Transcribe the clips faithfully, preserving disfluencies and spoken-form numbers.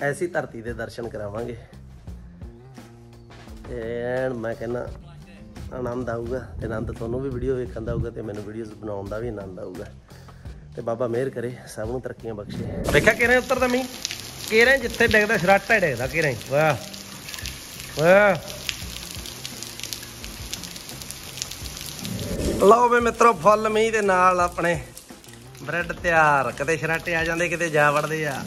ऐसी धरती के दर्शन करावांगे। एन मैं कहना आनंद आऊगा, तो आनंद थोनों भी वीडियो वेखण दा आऊगा, तो मैनूं वीडियोज़ बनाउण दा भी आनंद आऊगा। तो बाबा मेहर करे, सब नूं तरक्कियां बख्शे। देखा किरें उतरदा मींह, किरें जिथे डिगदा शराटा ही डिगदा किरें। वाह वाह, लो वे मित्रों फुल मींह दे नाल अपने ब्रैड तैयार। किते शराटे आ जांदे, किते जा वड़दे आ।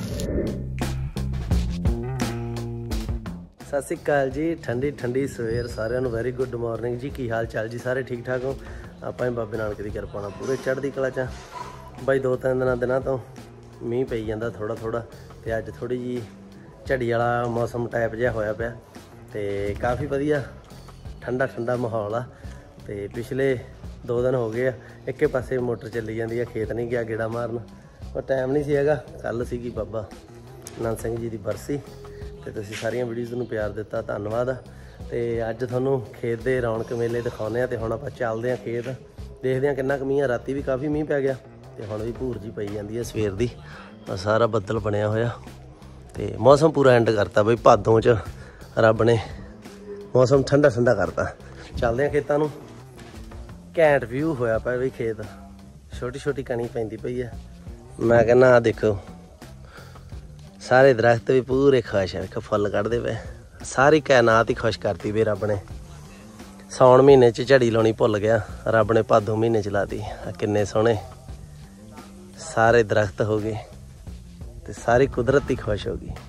सत श्री अकाल जी, ठंडी ठंडी सवेर सारिਆਂ ਨੂੰ। वैरी गुड मॉर्निंग जी। की हाल चाल जी? सारे ठीक ठाक हो? ਆਪਾਂ ਵੀ बाबे नानक दी किरपा नाल पूरे चढ़दी कला च बाई। दो तीन दिनों दिनों तो मींह पई जांदा थोड़ा थोड़ा, ते अज थोड़ी जी झड़ी वाला मौसम टाइप जिहा होया पिया, ते काफ़ी वधिया ठंडा ठंडा माहौल आ। ते पिछले दो दिन हो गए एक पासे मोटर चली जाती है, खेत नहीं गया गेड़ा मारन, पर टाइम नहीं सी हैगा। कल सीगी बाबा नानक सिंह जी की बरसी, तो तुसीं सारियां वीडियोज़ नूं प्यार दिता, धन्नवाद। तो अज तुहानूं खेत दे रौनक मेले दिखाउने आ। ते हुण आपां चलदे आ खेत, देखदे आ किन्ना कुछ मींह। राती भी काफ़ी मींह पै गया, तो हुण भी भूर जी पई जांदी है सवेर दी। सारा बदल बनया होया, तो मौसम पूरा एंड करता बई। भादों च रब ने मौसम ठंडा ठंडा करता। चलदे आ खेतां नूं। घैंट व्यू होया पिया बई खेत, छोटी छोटी कणी पैंदी पई है। मैं कहना देखो सारे दरख्त भी पूरे खुश है, देखो फुल कढ़दे पे। सारी कायनात ही खुश करती भी रब ने। सौण महीने च झड़ी लाउणी भुल गया, रब ने भादों महीने च लाती। किन्ने सोहणे सारे दरख्त हो गए, तो सारी कुदरत ही खुश हो गई।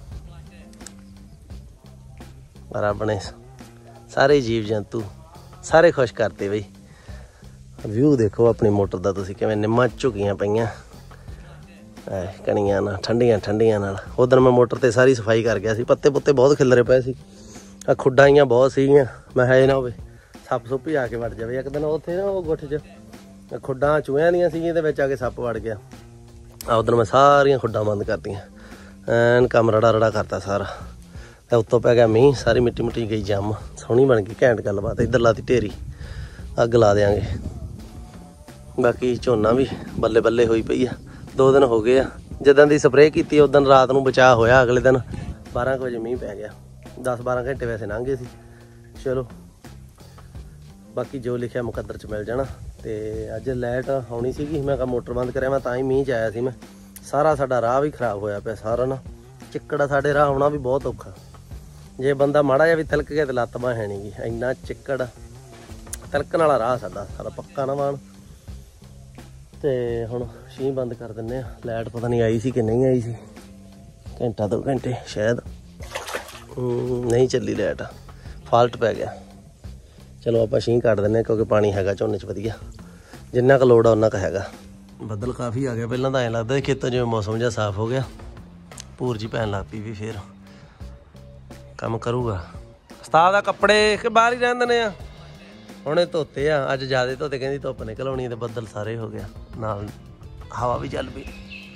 रब ने सारे जीव जंतु सारे खुश करते बई। व्यू देखो अपनी मोटर का तुसीं किवें निम्मां झुकियां पईयां कणियां ना ठंडियां ठंडियां नाल। उधर मैं मोटर ते सारी सफाई कर गया सी, पत्ते पुत्ते बहुत खिलरे पे सी, आ खुड्डां बहुत सीगियां। मैं है ना होवे सप्प सुप्प ही आके वड़ जावे। एक दिन उत्थे ना वो गुट्ठ च खुड्डां चूहियां दियां सीगियां, ते विच आके सप्प वड़ गया। आ उधर मैं सारियां खुड्डां बंद करतियां, ऐन कम रड़ा रड़ा करता सारा। तो उत्तों पै गया मींह, सारी मिट्टी मुट्टी गई जम, सोहनी बन गई घैंट गलबात। इधर लाती ढेरी, अग ला देंगे। बाकी झोना भी बल्ले बल्ले होई पई आ। दो दिन हो गए आ जिद्दां दी स्प्रे की, उस दिन रात को बचा होया। अगले दिन बारह बजे मींह पै गया। दस बारह घंटे वैसे लंघ गए सी। चलो बाकी जो लिखिया मुकद्दर च मिल जाना। तो अज लाइट आनी सी, मैं कहा मोटर बंद कराया, मैं तां ही मींह च आया सी। मैं सारा साडा राह भी खराब होया पिया, सारा ना चिक्कड़। साडे राह आउणा भी बहुत औखा, जे बंदा माड़ा जिहा भी तिलक गया तो लत्त बांह है नहीं गी, इन्ना चिक्कड़। तिलकण वाला राह साडा सारा पक्का ना वाण। तो हुण शीं बंद कर दिंने आ। लाइट पता नहीं आई सी कि नहीं आई सी, घंटा दो घंटे शायद नहीं चली लाइट, फाल्ट पै गया। चलो आप शीं कट दिंने, क्योंकि पानी हैगा झोने च वधिया, जिन्ना क लोड़ आ उन्ना क हैगा। बदल काफ़ी आ गया, पहलां तां ऐं लगदा खेतों जिवें मौसम जिहा साफ हो गया। भूर जी पैन लग पई भी फिर काम करूगा। उस्ताद आ कपड़े कि बाहर ही रहन दिंने आ? हुणे धोते आ, अज ज़्यादा धोते, कहंदी धुप्प निकल आउणी, ते बदल सारे हो गया, नाल हवा भी चल पई।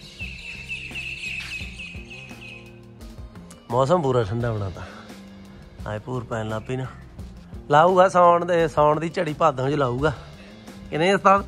मौसम पूरा ठंडा बनाता। आए भूर पैन लग पई ना। लाऊगा सौण दे, सौण दी झड़ी भादों च लाऊगा कि नहीं उस्ताद?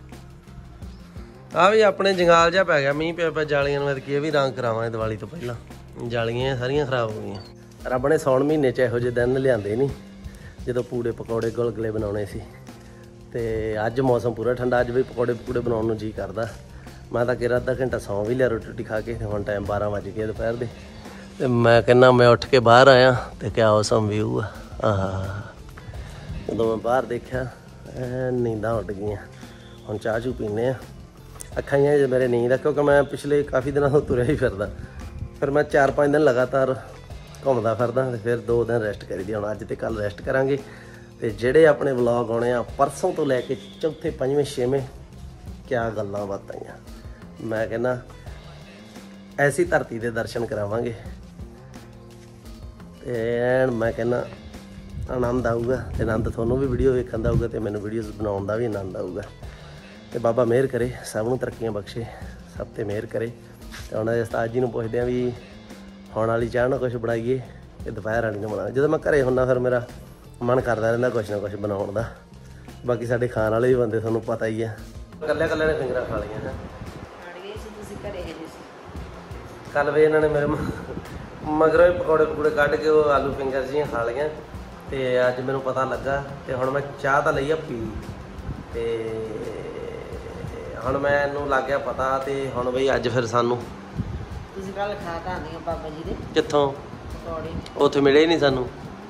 आ भी अपने जंगाल जिहा पै गया, मींह पिया पिया। जालियां नूं ऐतकी भी रंग करावांगे दिवाली तो पहलां, जालियां सारियां खराब हो गईयां। रब ने सौण महीने च इहो ਜਿਹੇ दिन लिआंदे नहीं ਜਦੋਂ पूड़े पकौड़े गुलगुले बनाने सी। ते अज मौसम पूरा ठंडा, अज भी पकौड़े पकौड़े बनाने नूं जी करदा। मैं तो किरा अद्धा घंटा सौ भी लिया रोटी रोटी खा के। हुण टाइम बारह वज गए दोपहर दे, ते मैं कहना मैं उठ के बाहर आया तो क्या औसम व्यू आ। आह जदों मैं बाहर देखा नींदां उड़ गईयां। हुण चाह चू पीने आ। अखां ही मेरे नींद आ, क्योंकि मैं पिछले काफ़ी दिनों तो तुरिया ही फिरदा। फिर मैं चार पाँच दिन लगातार घूमदा फिरदा, तो फिर दो दिन रेस्ट करी दी। हुण अज ते कल रेस्ट करांगे। तो ਜਿਹੜੇ अपने व्लॉग आने आ परसों तो लैके चौथे पंजवें छेवें, क्या गल्लां बातां आ। मैं कहना ऐसी धरती के दर्शन करावांगे, तो एन मैं कहना आनंद आऊगा। तो आनंद थोनों भी वीडियो वेखण दा आऊगा, तो मैनूं वीडियोज़ बनाउण दा भी आनंद आऊगा। तो बाबा मेहर करे, सब नूं तरक्कियां बख्शे, सब ते मेहर करे। तो हुण उस्ताद जी नूं पुछदे आ भी हुण वाली चाह ना कुछ बनाइए कि दोपहर वाली ना बना। जो मैं घरे हुन्ना फिर मेरा मन करता रहिंदा कुछ ना कुछ बनाउण दा। बाकी साडे खाण वाले भी बंदे तुहानूं पता ही है, कल्ले कल्ले ने फिंगरां खा लईआं है। कल भी इन्होंने मेरे मगरों ही पकौड़े पकौड़े कढ़ के वो आलू फिंगर जी खा लिया। तो अज मैनू पता लगा तो हुण मैं चाह तो लई आ पी ते हुण मैनू लग गया पता। तो हुण बई अज फिर सानू कित्थों उत्थे मिले ही नहीं सानू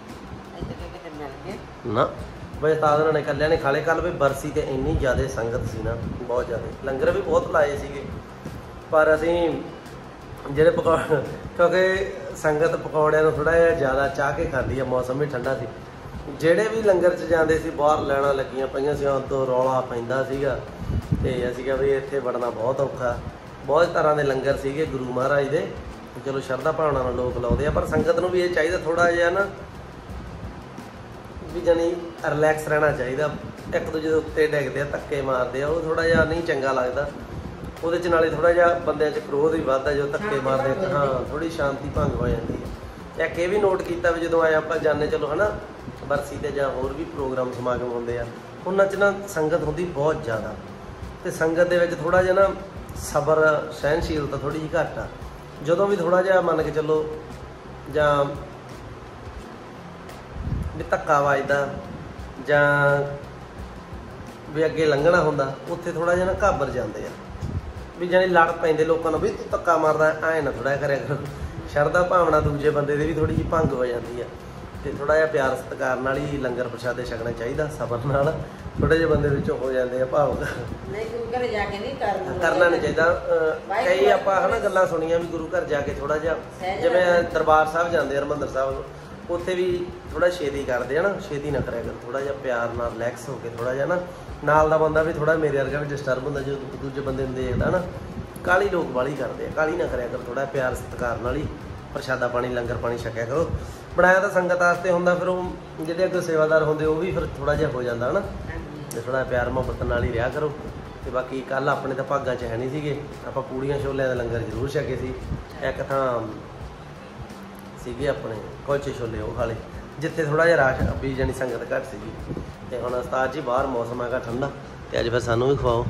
ना बई उस्ताद उन्होंने कलिया ने खा ले। कल भी बरसी तो इन्नी ज़्यादा संगत सी ना बहुत ज़्यादा लंगर भी बहुत लाए सीगे पर असीं ਜਿਹੜੇ ਪਕੌੜੇ ਕਿਉਂਕਿ ਸੰਗਤ ਪਕੌੜਿਆਂ ਨੂੰ ਥੋੜ੍ਹਾ ਜਿਹਾ ਜ਼ਿਆਦਾ ਚਾਹ ਕੇ ਖਾਂਦੀ ਆ। ਮੌਸਮ ਵੀ ਠੰਡਾ ਸੀ। ਜਿਹੜੇ ਵੀ ਲੰਗਰ 'ਚ ਜਾਂਦੇ ਸੀ ਬਾਹਰ ਲੈਣਾ ਲੱਗੀਆਂ ਪਈਆਂ ਸੀ ਉਦੋਂ ਰੌਲਾ ਪੈਂਦਾ ਸੀਗਾ। ਅਤੇ ਅਸੀਂ ਕਿਹਾ ਵੀ ਇੱਥੇ ਵੜਨਾ ਬਹੁਤ ਔਖਾ। ਬਹੁਤ ਤਰ੍ਹਾਂ ਦੇ ਲੰਗਰ ਸੀਗੇ ਗੁਰੂ ਮਹਾਰਾਜ ਦੇ। ਚਲੋ ਸ਼ਰਧਾ ਭਾਵਨਾ ਨਾਲ ਲੋਕ ਲਾਉਂਦੇ ਆ ਪਰ ਸੰਗਤ ਨੂੰ ਵੀ ਇਹ ਚਾਹੀਦਾ ਥੋੜ੍ਹਾ ਜਿਹਾ ਨਾ ਵੀ ਜਾਣੀ ਰਿਲੈਕਸ ਰਹਿਣਾ ਚਾਹੀਦਾ। ਇੱਕ ਦੂਜੇ ਦੇ ਉੱਤੇ ਡਿੱਗਦੇ ਆ ਧੱਕੇ ਮਾਰਦੇ ਆ ਉਹ ਥੋੜ੍ਹਾ ਜਿਹਾ ਨਹੀਂ ਚੰਗਾ ਲੱਗਦਾ। ਉਹਦੇ 'ਚ ਨਾਲੇ ਥੋੜ੍ਹਾ ਜਿਹਾ ਬੰਦਿਆਂ 'ਚ ਕ੍ਰੋਧ ਵੀ ਵੱਧਦਾ ਜੋ ਧੱਕੇ ਮਾਰਦੇ ਹਾਂ ਥੋੜ੍ਹੀ ਸ਼ਾਂਤੀ ਭੰਗ ਹੋ ਜਾਂਦੀ ਹੈ। ਇੱਕ ਇਹ ਵੀ ਨੋਟ ਕੀਤਾ ਵੀ ਜਦੋਂ ਆਏ ਆਪਾਂ ਜਾਂਦੇ ਚਲੋ ਹੈ ਨਾ ਬਰਸੀ 'ਤੇ ਜਾਂ ਹੋਰ ਵੀ ਪ੍ਰੋਗਰਾਮ ਸਮਾਗਮ ਹੁੰਦੇ ਆ ਉਹਨਾਂ 'ਚ ਨਾ ਸੰਗਤ ਹੁੰਦੀ ਬਹੁਤ ਜ਼ਿਆਦਾ ਅਤੇ ਸੰਗਤ ਦੇ ਵਿੱਚ ਥੋੜ੍ਹਾ ਜਿਹਾ ਨਾ ਸਬਰ ਸਹਿਣਸ਼ੀਲਤਾ ਥੋੜ੍ਹੀ ਜਿਹੀ ਘੱਟ ਆ। ਜਦੋਂ ਵੀ ਥੋੜ੍ਹਾ ਜਿਹਾ ਮੰਨ ਕੇ ਚੱਲੋ ਜਾਂ ਵੀ ਧੱਕਾ ਵੱਜਦਾ ਜਾਂ ਵੀ ਅੱਗੇ ਲੰਘਣਾ ਹੁੰਦਾ ਉੱਥੇ ਥੋੜ੍ਹਾ ਜਿਹਾ ਨਾ ਘਾਬਰ ਜਾਂਦੇ ਆ ਵੀ ਜਾਣੀ ਲੜ ਪੈਂਦੇ ਲੋਕਾਂ ਨੂੰ ਵੀ ਤੂੰ ਧੱਕਾ ਮਾਰਦਾ ਐਂ ਨਾ ਥੋੜ੍ਹਾ ਕਰਿਆ ਕਰੋ। ਸ਼ਰਧਾ ਭਾਵਨਾ ਦੂਜੇ ਬੰਦੇ ਦੀ ਵੀ ਥੋੜ੍ਹੀ ਜਿਹੀ ਭੰਗ ਹੋ ਜਾਂਦੀ ਆ ਅਤੇ ਥੋੜ੍ਹਾ ਜਿਹਾ ਪਿਆਰ ਸਤਿਕਾਰ ਨਾਲ ਹੀ ਲੰਗਰ ਪ੍ਰਸ਼ਾਦੇ ਛਕਣਾ ਚਾਹੀਦਾ ਸਬਰ ਨਾਲ। ਥੋੜ੍ਹੇ ਜਿਹੇ ਬੰਦੇ ਵਿੱਚੋਂ ਹੋ ਜਾਂਦੇ ਆ ਭਾਵੁਕ ਕਰਨਾ ਨਹੀਂ ਚਾਹੀਦਾ। ਕਈ ਆਪਾਂ ਹੈ ਨਾ ਗੱਲਾਂ ਸੁਣੀਆਂ ਵੀ ਗੁਰੂ ਘਰ ਜਾ ਕੇ ਥੋੜ੍ਹਾ ਜਿਹਾ ਜਿਵੇਂ ਦਰਬਾਰ ਸਾਹਿਬ ਜਾਂਦੇ ਹਰਿਮੰਦਰ ਸਾਹਿਬ ਉੱਥੇ ਵੀ ਥੋੜ੍ਹਾ ਛੇਤੀ ਕਰਦੇ ਆ ਨਾ ਛੇਤੀ ਨਾ ਕਰਿਆ ਕਰੋ। ਥੋੜ੍ਹਾ ਜਿਹਾ ਪਿਆਰ ਨਾਲ ਰਿਲੈਕਸ ਹੋ ਕੇ ਥੋੜ੍ਹਾ ਜਿਹਾ ਨਾ ਨਾਲ ਦਾ ਬੰਦਾ ਵੀ ਥੋੜ੍ਹਾ ਮੇਰੇ ਵਰਗਾ ਵੀ ਡਿਸਟਰਬ ਹੁੰਦਾ ਜਦੋਂ ਦੂਜੇ ਬੰਦੇ ਨੂੰ ਦੇਖਦਾ ਨਾ। ਕਾਹਲੀ ਲੋਕ ਵਾਲੀ ਕਰਦੇ ਆ ਕਾਹਲੀ ਨਾ ਕਰਿਆ ਕਰੋ। ਥੋੜ੍ਹਾ ਪਿਆਰ ਸਤਿਕਾਰ ਨਾਲ ਹੀ ਪ੍ਰਸ਼ਾਦਾ ਪਾਣੀ ਲੰਗਰ ਪਾਣੀ ਛਕਿਆ ਕਰੋ। ਬਣਾਇਆ ਤਾਂ ਸੰਗਤ ਵਾਸਤੇ ਹੁੰਦਾ ਫਿਰ ਉਹ ਜਿਹੜੇ ਅੱਗੇ ਸੇਵਾਦਾਰ ਹੁੰਦੇ ਉਹ ਵੀ ਫਿਰ ਥੋੜ੍ਹਾ ਜਿਹਾ ਹੋ ਜਾਂਦਾ ਹੈ ਨਾ ਅਤੇ ਥੋੜ੍ਹਾ ਪਿਆਰ ਮੁਹੱਬਤ ਨਾਲ ਹੀ ਰਿਹਾ ਕਰੋ। ਅਤੇ ਬਾਕੀ ਕੱਲ੍ਹ ਆਪਣੇ ਤਾਂ ਭਾਗਾਂ 'ਚ ਹੈ ਨਹੀਂ ਸੀਗੇ ਆਪਾਂ ਪੂੜੀਆਂ ਛੋਲਿਆਂ ਦਾ ਲੰਗਰ ਜ਼ਰੂਰ ਛਕੇ ਸੀ। ਇੱਕ ਥਾਂ ਸੀਗੇ ਆਪਣੇ ਕੁਲਚੇ ਛੋਲੇ ਉਹ ਖਾ ਲਏ ਜਿੱਥੇ ਥੋੜ੍ਹਾ ਜਿਹਾ ਰਾਸ਼ ਵੀ ਜਾਣੀ ਸੰਗਤ ਘੱਟ ਸੀਗੀ। ਅਤੇ ਹੁਣ ਉਸਤਾਦ ਜੀ ਬਾਹਰ ਮੌਸਮ ਹੈਗਾ ਠੰਡਾ ਅਤੇ ਅੱਜ ਫਿਰ ਸਾਨੂੰ ਵੀ ਖਵਾਓ।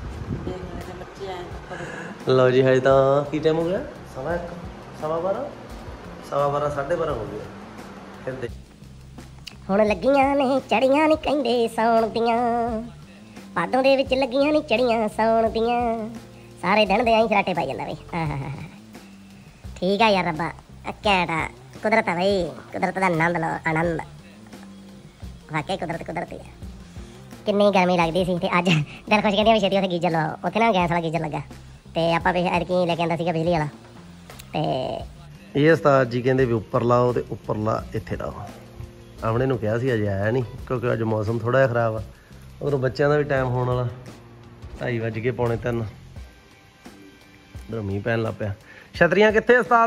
ਲਓ ਜੀ ਹਜੇ ਤਾਂ ਕੀ ਟਾਈਮ ਹੋ ਗਿਆ ਸਵਾ ਇੱਕ ਸਵਾ ਬਾਰਾਂ ਸਵਾ ਬਾਰਾਂ ਸਾਢੇ ਬਾਰਾਂ ਹੋ ਗਿਆ। ਫਿਰ ਦੇ ਹੁਣ ਲੱਗੀਆਂ ਨੇ ਚੜੀਆਂ ਨਹੀਂ ਕਹਿੰਦੇ ਸੌਣ ਦੀਆਂ ਭਾਦੋਂ ਦੇ ਵਿੱਚ ਲੱਗੀਆਂ ਨਹੀਂ ਚੜੀਆਂ ਸੌਣ ਦੀਆਂ ਸਾਰੇ ਦਿਨ ਦੇ ਆਈ ਖਰਾਟੇ ਪਾਈ ਜਾਂਦਾ ਬਈ। ਠੀਕ ਆ ਯਾਰ ਰੱਬਾ ਕੈਂਟਾ ਕੁਦਰਤ ਆ ਬਈ ਕੁਦਰਤ ਦਾ ਆਨੰਦ ਲਓ ਆਨੰਦ ਵਾਕਈ ਕੁਦਰਤ ਕੁਦਰਤੀ ਆ। ਕਿੰਨੀ ਗਰਮੀ ਲੱਗਦੀ ਸੀ ਅਤੇ ਅੱਜ ਦਿਲ ਖੁਸ਼ ਕਹਿੰਦੀ ਵੀ ਛੇਤੀ ਉੱਥੇ ਗੀਜ਼ਰ ਲਵਾਓ। ਉੱਥੇ ਨਾ ਗੈਸ ਵਾਲਾ ਗੀਜ਼ਰ ਲੱਗਾ ਅਤੇ ਆਪਾਂ ਵੀ ਐਤਕੀ ਲੈ ਕੇ ਆਉਂਦਾ ਸੀਗਾ ਬਿਜਲੀ ਵਾਲਾ ਅਤੇ ਇਹ ਉਸਤਾਦ ਜੀ ਕਹਿੰਦੇ ਵੀ ਉੱਪਰ ਲਾਓ ਅਤੇ ਉੱਪਰਲਾ ਇੱਥੇ ਲਾਓ। ਆਪਣੇ ਨੂੰ ਕਿਹਾ ਸੀ ਅਜੇ ਆਇਆ ਨਹੀਂ ਕਿਉਂਕਿ ਅੱਜ ਮੌਸਮ ਥੋੜ੍ਹਾ ਜਿਹਾ ਖਰਾਬ ਆ। ਉਧਰੋਂ ਬੱਚਿਆਂ ਦਾ ਵੀ ਟਾਈਮ ਹੋਣ ਵਾਲਾ ਢਾਈ ਵੱਜ ਕੇ ਪੌਣੇ ਤਿੰਨ ਉਧਰੋਂ ਮੀਂਹ ਪੈਣ ਲੱਗ ਪਿਆ। ਛਤਰੀਆਂ ਕਿੱਥੇ ਉਸਤਾਦ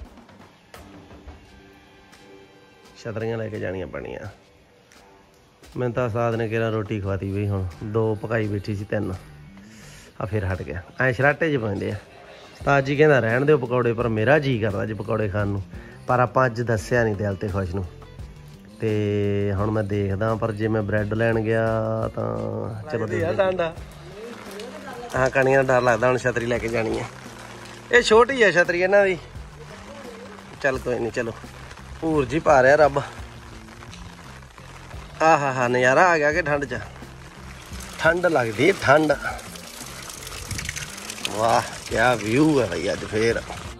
ਛਤਰੀਆਂ ਲੈ ਕੇ ਜਾਣੀਆਂ ਪੈਣੀਆਂ। ਮੈਨੂੰ ਤਾਂ ਉਸਤਾਦ ਨੇ ਕਿਹਾ ਰੋਟੀ ਖਵਾਤੀ ਬਈ ਹੁਣ ਦੋ ਪਕਾਈ ਬੈਠੀ ਸੀ ਤਿੰਨ ਆ ਫਿਰ ਹਟ ਗਿਆ ਐਂ ਸ਼ਰਾਟੇ 'ਚ ਪੈਂਦੇ ਆ। ਉਸਤਾਦ ਜੀ ਕਹਿੰਦਾ ਰਹਿਣ ਦਿਓ ਪਕੌੜੇ ਪਰ ਮੇਰਾ ਜੀਅ ਕਰਦਾ ਅੱਜ ਪਕੌੜੇ ਖਾਣ ਨੂੰ ਪਰ ਆਪਾਂ ਅੱਜ ਦੱਸਿਆ ਨਹੀਂ ਦਿਲ 'ਤੇ ਖੁਸ਼ ਨੂੰ। ਅਤੇ ਹੁਣ ਮੈਂ ਦੇਖਦਾ ਪਰ ਜੇ ਮੈਂ ਬਰੈਡ ਲੈਣ ਗਿਆ ਤਾਂ ਚਲੋ ਦੇਖਦੇ ਹਾਂ ਕਣੀਆਂ ਦਾ ਡਰ ਲੱਗਦਾ। ਹੁਣ ਛਤਰੀ ਲੈ ਕੇ ਜਾਣੀ ਹੈ ਇਹ ਛੋਟੀ ਹੈ ਛਤਰੀ ਇਹਨਾਂ ਦੀ। ਚੱਲ ਕੋਈ ਨਹੀਂ ਚਲੋ ਭੂਰ ਜੀ ਪਾ ਰਿਹਾ ਰੱਬ। ਆਹ ਹਾ ਹਾ ਨਜ਼ਾਰਾ ਆ ਗਿਆ ਕਿ ਠੰਡ 'ਚ ਠੰਡ ਲੱਗਦੀ ਠੰਡ। ਵਾਹ ਕਿਆ ਵਿਊ ਹੈ ਬਈ ਅੱਜ ਫੇਰ।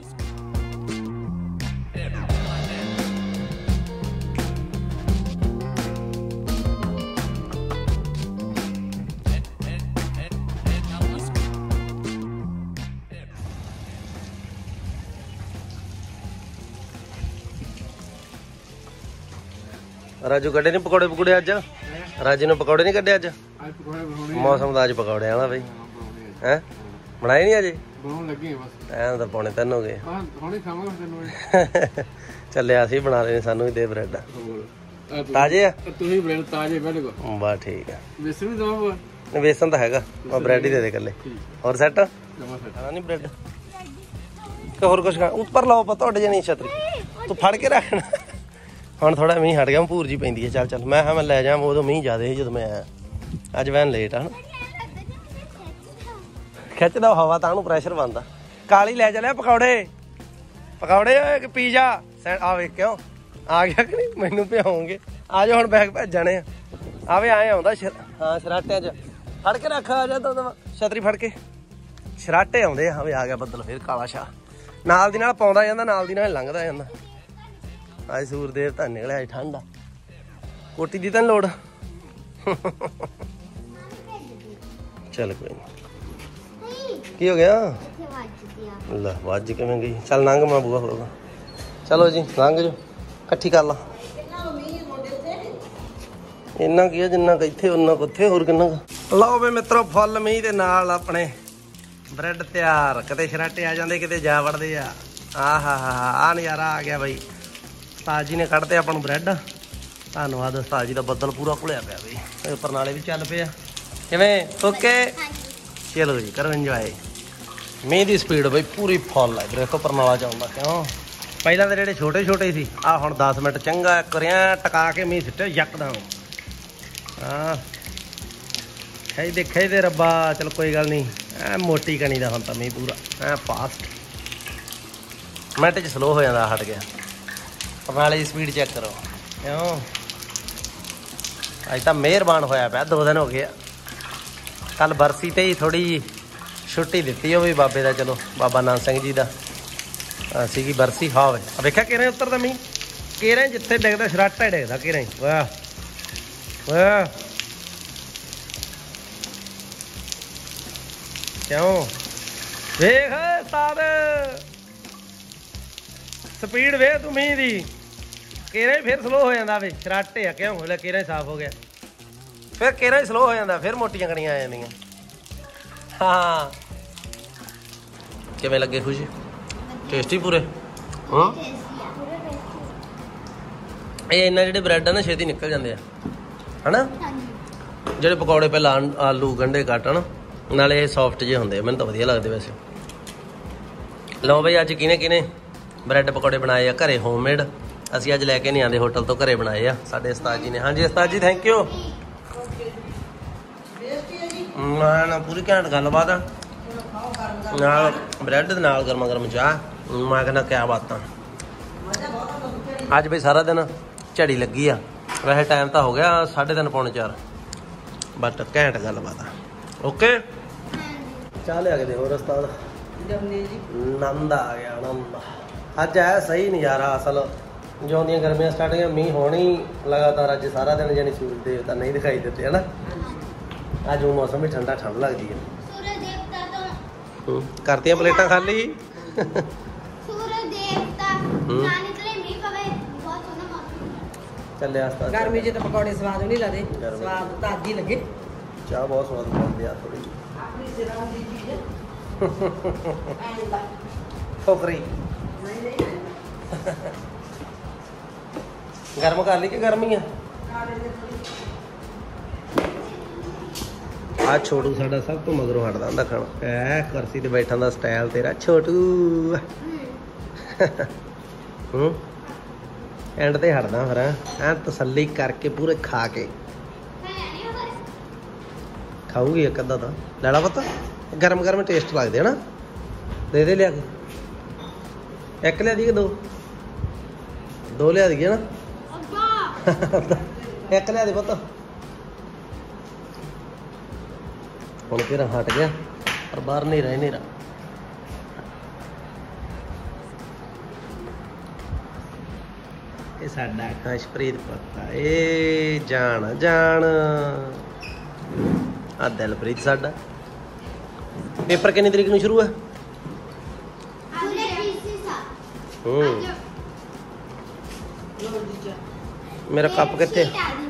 ਰਾਜੂ ਕੱਢੇ ਨੀ ਪਕੌੜੇ ਪਕੌੜੇ ਅੱਜ ਰਾਜੂ ਨੇ ਪਕੌੜੇ ਨੀ ਕੱਢੇ ਅੱਜ ਮੌਸਮ ਦਾ ਅੱਜ ਪਕੌੜੇ ਵਾਲਾ ਬਈ ਹੈਂ ਬਣਾਏ ਨੀ ਅਜੇ ਐਂ ਤਾਂ ਪੌਣੇ ਤਿੰਨ ਹੋ ਗਏ ਚੱਲਿਆ ਅਸੀਂ ਬਣਾ ਲੈਣੇ ਸਾਨੂੰ ਵੀ ਦੇ ਬ੍ਰੈਡ ਤਾਜ਼ੇ ਆ ਤੁਸੀਂ ਬ੍ਰੈਡ ਤਾਜ਼ੇ ਬਿਲਕੁਲ ਬਸ ਠੀਕ ਆ ਵੇਸਣ ਵੀ ਦਵਾ ਵੇਸਣ ਤਾਂ ਹੈਗਾ ਮੈਂ ਬ੍ਰੈਡ ਹੀ ਦੇ ਦੇ ਇਕੱਲੇ ਹੋਰ ਸੈੱਟ ਖਾਣਾ ਨੀ ਬ੍ਰੈਡ ਕਿ ਹੋਰ ਕੁਛ ਖਾ ਉੱਪਰ ਲਾਓ ਆਪਾਂ ਤੁਹਾਡੇ ਜਣੀ ਛਤਰੀ ਤੂੰ ਫੜ ਕੇ ਰੱਖਣਾ। ਹੁਣ ਥੋੜਾ ਮੀਂਹ ਹਟ ਗਿਆ ਭੂਰ ਜੀ ਪੈਂਦੀ ਹੈ ਚੱਲ ਚੱਲ ਮੈਂ ਕਿਹਾ ਮੈਂ ਲੈ ਜਾ ਉਦੋਂ ਮੀਂਹ ਜ਼ਿਆਦਾ ਸੀ ਜਦੋਂ ਮੈਂ ਆਇਆ ਅੱਜ ਵੈਨ ਲੇਟ ਆ ਖਿੱਚਦਾ ਹਵਾ ਤਾਂ ਉਹਨੂੰ ਪ੍ਰੈਸ਼ਰ ਬਣਦਾ। ਕਾਲੀ ਲੈ ਚੱਲਿਆ ਪਕੌੜੇ ਪਕੌੜੇ ਹੋਏ ਕਿ ਪੀਜ਼ਾ ਆ ਵੇਖ ਕਿਉਂ ਆ ਗਿਆ ਕਿ ਨਹੀਂ ਮੈਨੂੰ ਭਿਆਉਂਗੇ ਆ ਜਾਓ ਹੁਣ ਬੈਗ ਭੇਜਣੇ ਆ ਆਵੇ ਆਏ ਆਉਂਦਾ ਹਾਂ ਸ਼ਰਾਟਿਆਂ 'ਚ ਫੜ ਕੇ ਰੱਖ ਆ ਜਾ ਤਾਂ ਛਤਰੀ ਫੜ ਕੇ ਸ਼ਰਾਟੇ ਆਉਂਦੇ ਆ ਹਵੇ ਆ ਗਿਆ ਬੱਦਲ ਫਿਰ ਕਾਲਾ ਸ਼ਾਹ ਨਾਲ ਦੀ ਨਾਲ ਪਾਉਂਦਾ ਜਾਂਦਾ ਨਾਲ ਦੀ ਨਾਲ ਲੰਘਦਾ ਜਾਂਦਾ ਅੱਜ ਸੂਰਦੇਵ ਤਾਂ ਨਿਕਲਿਆ ਅੱਜ ਠੰਡ ਆ ਕੋਟੀ ਦੀ ਤਾਂ ਲੋੜ ਚੱਲ ਕੋਈ ਨਹੀਂ ਕੀ ਹੋ ਗਿਆ ਲੈ ਵੱਜ ਕਿਵੇਂ ਗਈ ਚੱਲ ਲੰਘ ਮਾ ਬੂਆ ਹੋਗਾ ਚਲੋ ਜੀ ਲੰਘ ਜੋ ਇਕੱਠੀ ਕਰ ਲਾ ਇੰਨਾ ਕੀ ਆ ਜਿੰਨਾ ਕੁ ਇੱਥੇ ਉਨਾ ਕੁ ਉੱਥੇ ਹੋਰ ਕਿੰਨਾ ਕੁ ਲਓ ਵੇ ਮਿੱਤਰੋ ਫੁੱਲ ਮੀਂਹ ਦੇ ਨਾਲ ਆਪਣੇ ਬ੍ਰੈਡ ਤਿਆਰ ਕਿਤੇ ਸ਼ਰਾਟੇ ਆ ਜਾਂਦੇ ਕਿਤੇ ਜਾ ਵੜਦੇ ਆ ਆਹ ਹਾ ਹਾ ਆ ਨਜ਼ਾਰਾ ਆ ਗਿਆ ਬਾਈ ਉਸਤਾਦ ਜੀ ਨੇ ਕੱਢਤੇ ਆਪਾਂ ਨੂੰ ਬ੍ਰੈਡ ਧੰਨਵਾਦ ਉਸਤਾਦ ਜੀ ਦਾ ਬੱਦਲ ਪੂਰਾ ਘੁਲਿਆ ਪਿਆ ਬਈ ਉੱਪਰ ਨਾਲੇ ਵੀ ਚੱਲ ਪਿਆ ਕਿਵੇਂ ਓਕੇ ਚਲੋ ਜੀ ਕਰੋ ਇੰਜੋਏ ਮੀਂਹ ਦੀ ਸਪੀਡ ਬਈ ਪੂਰੀ ਫੁੱਲ ਹੈ ਦੇਖੋ ਪਰਨਾਲਾ ਚ ਆਉਂਦਾ ਕਿਉਂ ਪਹਿਲਾਂ ਤਾਂ ਜਿਹੜੇ ਛੋਟੇ ਛੋਟੇ ਸੀ ਆਹ ਹੁਣ ਦਸ ਮਿੰਟ ਚੰਗਾ ਕਰਿਆ ਟਕਾ ਕੇ ਮੀਂਹ ਸਿੱਟੇ ਯਕਦਮ ਹਾਂ ਖਾਈ ਦੇ ਖਾਈ ਦੇ ਰੱਬਾ ਚਲ ਕੋਈ ਗੱਲ ਨਹੀਂ ਐ ਮੋਟੀ ਕਣੀ ਦਾ ਹੁਣ ਤਾਂ ਮੀਂਹ ਪੂਰਾ ਐ ਫਾਸਟ ਮਿੰਟ 'ਚ ਸਲੋ ਹੋ ਜਾਂਦਾ ਹਟ ਗਿਆ ਪਰਨਾਲੇ ਦੀ ਸਪੀਡ ਚੈੱਕ ਕਰੋ ਕਿਉਂ ਅੱਜ ਤਾਂ ਮਿਹਰਬਾਨ ਹੋਇਆ ਪਿਆ ਦੋ ਦਿਨ ਹੋ ਗਏ ਕੱਲ ਬਰਸੀ ਤੇ ਹੀ ਥੋੜੀ ਜਿਹੀ ਛੁੱਟੀ ਦਿੱਤੀ ਉਹ ਵੀ ਬਾਬੇ ਦਾ ਚਲੋ ਬਾਬਾ ਨਾਨਕ ਸਿੰਘ ਜੀ ਦਾ ਸੀਗੀ ਬਰਸੀ ਹਾਂ ਵੇ ਵੇਖਿਆ ਕਿਹੜੇ ਉੱਤਰਦਾ ਮੀਂਹ ਕਿਹੜੇ ਜਿੱਥੇ ਡਿੱਗਦਾ ਸ਼ਰਾਟਾ ਹੀ ਡਿੱਗਦਾ ਕਿਹੜੇ ਵਾਹ ਵਾਹ ਕਿਉਂ ਵੇਖ ਉਸਤਾਦ ਸਪੀਡ ਵੇਖ ਤੂੰ ਮੀਂਹ ਦੀ ਕਿਹੜਾ ਹੀ ਫਿਰ ਸਲੋ ਹੋ ਜਾਂਦਾ ਵੇ ਸ਼ਰਾਟੇ ਆ ਕਿਉਂ ਲੈ ਕਿਹੜਾ ਹੀ ਸਾਫ਼ ਹੋ ਗਿਆ ਫਿਰ ਕਿਹੜਾ ਹੀ ਸਲੋ ਹੋ ਜਾਂਦਾ ਫਿਰ ਮੋਟੀਆਂ ਕਣੀਆਂ ਆ ਜਾਂਦੀਆਂ ਹਾਂ ਕਿਵੇਂ ਲੱਗੇ ਖੁਸ਼ੀ ਟੇਸਟੀ ਪੂਰੇ ਹਾਂ ਇਹ ਇਹਨਾਂ ਜਿਹੜੇ ਬ੍ਰੈਡ ਆ ਨਾ ਛੇਤੀ ਨਿਕਲ ਜਾਂਦੇ ਆ ਹਨਾ ਜਿਹੜੇ ਪਕੌੜੇ ਪਹਿਲਾਂ ਆਲੂ ਗੰਢੇ ਕੱਟਣ ਨਾਲੇ ਇਹ ਸੌਫਟ ਜਿਹੇ ਹੁੰਦੇ ਮੈਨੂੰ ਤਾਂ ਵਧੀਆ ਲੱਗਦੇ ਵੈਸੇ ਲਓ ਬਈ ਅੱਜ ਕਿਹਨੇ ਕਿਹਨੇ ਬ੍ਰੈਡ ਪਕੌੜੇ ਬਣਾਏ ਆ ਘਰੇ ਹੋਮਮੇਡ ਅਸੀਂ ਅੱਜ ਲੈ ਕੇ ਨਹੀਂ ਆਂਦੇ ਹੋਟਲ ਤੋਂ ਘਰੇ ਬਣਾਏ ਆ ਸਾਡੇ ਉਸਤਾਦ ਜੀ ਨੇ ਹਾਂਜੀ ਉਸਤਾਦ ਜੀ ਥੈਂਕ ਯੂ ਨਾ ਨਾ ਪੂਰੀ ਘੈਂਟ ਗੱਲਬਾਤ ਆ ਨਾਲ ਬ੍ਰੈਡ ਦੇ ਨਾਲ ਗਰਮਾ ਗਰਮ ਚਾਹ ਮੈਂ ਕਹਿੰਦਾ ਕਿਆ ਬਾਤਾਂ ਅੱਜ ਬਈ ਸਾਰਾ ਦਿਨ ਝੜੀ ਲੱਗੀ ਆ ਵੈਸੇ ਟਾਈਮ ਤਾਂ ਹੋ ਗਿਆ ਸਾਢੇ ਤਿੰਨ ਪੌਣੇ ਚਾਰ ਬਟ ਘੈਂਟ ਗੱਲਬਾਤ ਆ ਓਕੇ ਚਾਹ ਲਿਆ ਕੇ ਦੇ ਹੋਰ ਉਸਤਾਦ ਆਨੰਦ ਆ ਗਿਆ ਆਨੰਦ ਅੱਜ ਆਇਆ ਸਹੀ ਨਜ਼ਾਰਾ ਅਸਲ ਜਿਉਂ ਦੀਆਂ ਗਰਮੀਆਂ ਸਟਾਰਟ ਹੋਈਆਂ ਮੀਂਹ ਹੋਣੀ ਲਗਾਤਾਰ ਅੱਜ ਸਾਰਾ ਦਿਨ ਜਾਨੀ ਸੂਰਜ ਦੇਵਤਾ ਨਹੀਂ ਦਿਖਾਈ ਦਿੱਤੇ ਹਨਾ ਅੱਜ ਉਹ ਮੌਸਮ ਵੀ ਠੰਡਾ ਠੰਡ ਲੱਗਦੀ ਹੈ ਸੂਰਜ ਦੇਵਤਾ ਤੋਂ ਕਰਤੀਆਂ ਪਲੇਟਾਂ ਖਾਲੀ ਸੂਰਜ ਦੇਵਤਾ ਨਾ ਨਿਕਲੇ ਮੀਂਹ ਪਵੇ ਬਹੁਤ ਸੋਹਣਾ ਮੌਸਮ ਚੱਲਿਆ ਉਸਤਾਦ ਗਰਮੀ 'ਚ ਤਾਂ ਪਕੌੜੇ ਸਵਾਦ ਨਹੀਂ ਲੱਗਦੇ ਸਵਾਦ ਤਾਂ ਅੱਜ ਹੀ ਲੱਗੇ ਚਾਹ ਬਹੁਤ ਸਵਾਦ ਬਣਦੀ ਆ ਥੋੜੀ ਆਪਣੀ ਸਿਰਾਂ ਦੀ ਚੀਜ਼ ਫੋਕਰੀ ਨਹੀਂ ਨਹੀਂ ਗਰਮ ਕਰ ਲਈ ਕਿ ਗਰਮੀ ਆ ਆ ਛੋਟੂ ਸਾਡਾ ਸਭ ਤੋਂ ਮਗਰੋਂ ਹਟਦਾ ਹੁੰਦਾ ਖਾਣਾ ਐ ਕੁਰਸੀ ਤੇ ਬੈਠਣ ਦਾ ਸਟਾਈਲ ਤੇਰਾ ਛੋਟੂ ਹੂੰ ਐਂਡ ਤੇ ਹਟਦਾ ਫਿਰ ਐ ਤਸੱਲੀ ਕਰਕੇ ਪੂਰੇ ਖਾ ਕੇ ਖਾਊਗੀ ਇੱਕ ਅੱਧਾ ਤਾਂ ਲੈ ਲਾ ਪਤਾ ਗਰਮ ਗਰਮ ਟੇਸਟ ਲੱਗਦੇ ਹਨਾ ਦੇ ਦੇ ਲਿਆ ਕੇ ਇੱਕ ਲਿਆ ਦੀ ਕਿ ਦੋ ਦੋ ਲਿਆ ਦੀ ਨਾ ਇੱਕ ਲਿਆ ਦੇ ਪਤਾ ਹੁਣ ਕਿਹੜਾ ਹਟ ਗਿਆ ਪਰ ਬਾਹਰ ਨਹੀਂ ਰਹੇ ਨੇਰਾ ਇਹ ਸਾਡਾ ਖੁਸ਼ਪ੍ਰੀਤ ਪੱਤਾ ਇਹ ਜਾਣ ਜਾਣ ਆ ਦਿਲਪ੍ਰੀਤ ਸਾਡਾ ਪੇਪਰ ਕਿੰਨੀ ਤਰੀਕ ਨੂੰ ਸ਼ੁਰੂ ਹੈ ਹੂੰ ਮੇਰਾ ਕੱਪ ਕਿੱਥੇ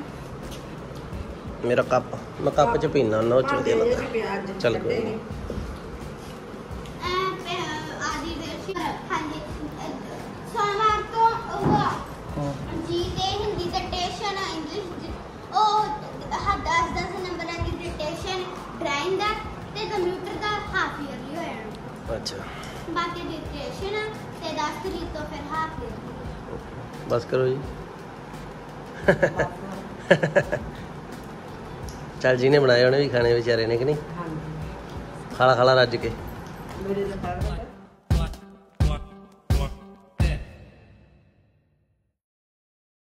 ਮੇਰਾ ਕੱਪ ਮੈਂ ਕੱਪ ਚ ਪੀਣਾ ਨਾ ਉਹ ਚ ਵਧੀਆ ਲੱਗਦਾ ਚੱਲ ਕੋਈ ਨਹੀਂ ਸੋਮਵਾਰ ਤੋਂ ਉਹ ਜੀ ਤੇ ਹਿੰਦੀ ਦਾ ਟੈਸ਼ਨ ਇੰਗਲਿਸ਼ ਉਹ ਦਸ ਦਸ ਨੰਬਰਾਂ ਦੀ ਡਿਕਟੇਸ਼ਨ ਡਰਾਇੰਗ ਦਾ ਤੇ ਕੰਪਿਊਟਰ ਦਾ ਹਾਫ ਈਅਰਲੀ ਹੋਇਆ ਅੱਛਾ ਬਾਕੀ ਡਿਕਟੇਸ਼ਨ ਤੇ ਦਸ ਤਰੀਕ ਤੋਂ ਫਿਰ ਹਾਫ ਈਅਰਲੀ ਬਸ ਕਰੋ ਜੀ ਚੱਲ ਜੀ ਨੇ ਬਣਾਏ ਉਹਨੇ ਵੀ ਖਾਣੇ ਵਿਚਾਰੇ ਨੇ ਕਿ ਨਹੀਂ ਖਾਲਾ ਖਾਲਾ ਰੱਜ ਕੇ ਮੇਰੇ ਤਾਂ